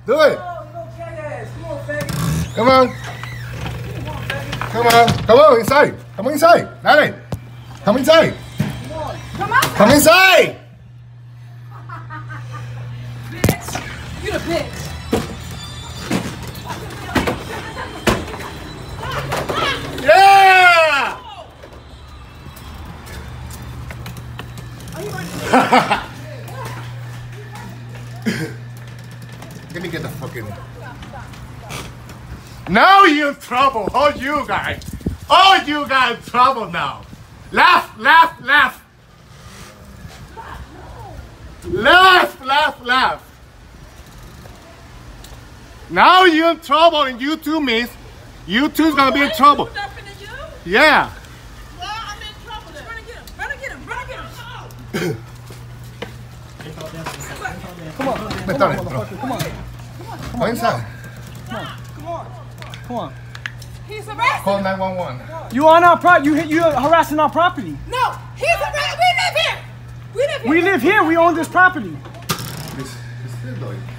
Do it. Come on. Come on. Come on inside. Come on inside. Dale. Come inside. Come inside. Bitch. You the bitch. Yeah. Let me get the fucking. Now you're in trouble. All you guys. All you guys in trouble now. Laugh, laugh, laugh. Laugh, laugh, laugh. Now you're in trouble and you two miss. You two's gonna be in trouble. Yeah. Well, I'm in trouble. Run and get him. Run and get him. Run and get him. Come on. Come on. Come inside. Come on. He's arrested. Call 911. You on our property? You harassing our property? No, he's arrested. We live here. We live here. We own this property. This is